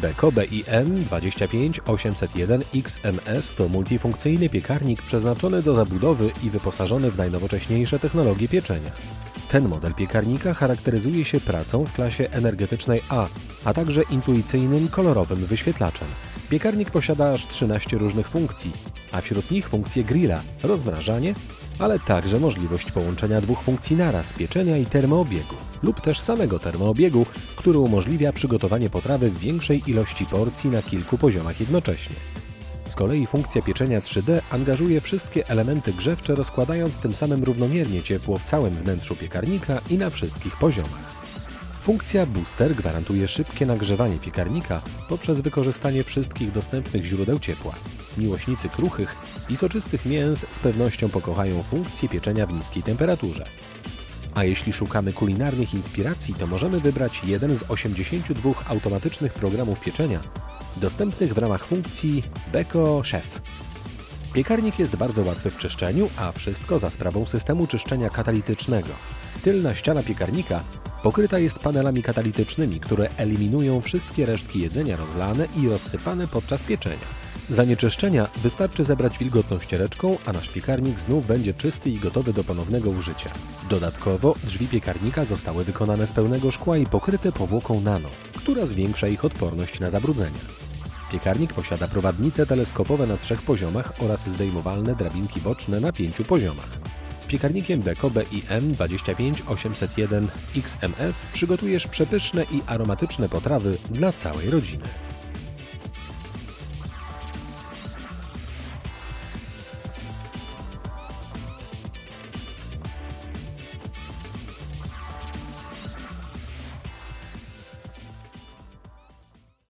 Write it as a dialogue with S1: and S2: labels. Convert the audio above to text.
S1: Beko BIM 25801XMS to multifunkcyjny piekarnik przeznaczony do zabudowy i wyposażony w najnowocześniejsze technologie pieczenia. Ten model piekarnika charakteryzuje się pracą w klasie energetycznej A, a także intuicyjnym, kolorowym wyświetlaczem. Piekarnik posiada aż 13 różnych funkcji, a wśród nich funkcję grilla, rozmrażanie, ale także możliwość połączenia dwóch funkcji naraz, pieczenia i termoobiegu, lub też samego termoobiegu, który umożliwia przygotowanie potrawy w większej ilości porcji na kilku poziomach jednocześnie. Z kolei funkcja pieczenia 3D angażuje wszystkie elementy grzewcze, rozkładając tym samym równomiernie ciepło w całym wnętrzu piekarnika i na wszystkich poziomach. Funkcja Booster gwarantuje szybkie nagrzewanie piekarnika poprzez wykorzystanie wszystkich dostępnych źródeł ciepła. Miłośnicy kruchych i soczystych mięs z pewnością pokochają funkcję pieczenia w niskiej temperaturze. A jeśli szukamy kulinarnych inspiracji, to możemy wybrać jeden z 82 automatycznych programów pieczenia dostępnych w ramach funkcji Beko Chef. Piekarnik jest bardzo łatwy w czyszczeniu, a wszystko za sprawą systemu czyszczenia katalitycznego. Tylna ściana piekarnika pokryta jest panelami katalitycznymi, które eliminują wszystkie resztki jedzenia rozlane i rozsypane podczas pieczenia. Zanieczyszczenia wystarczy zebrać wilgotną ściereczką, a nasz piekarnik znów będzie czysty i gotowy do ponownego użycia. Dodatkowo drzwi piekarnika zostały wykonane z pełnego szkła i pokryte powłoką nano, która zwiększa ich odporność na zabrudzenia. Piekarnik posiada prowadnice teleskopowe na 3 poziomach oraz zdejmowalne drabinki boczne na 5 poziomach. Z piekarnikiem Beko BIM 25801XMS przygotujesz przepyszne i aromatyczne potrawy dla całej rodziny.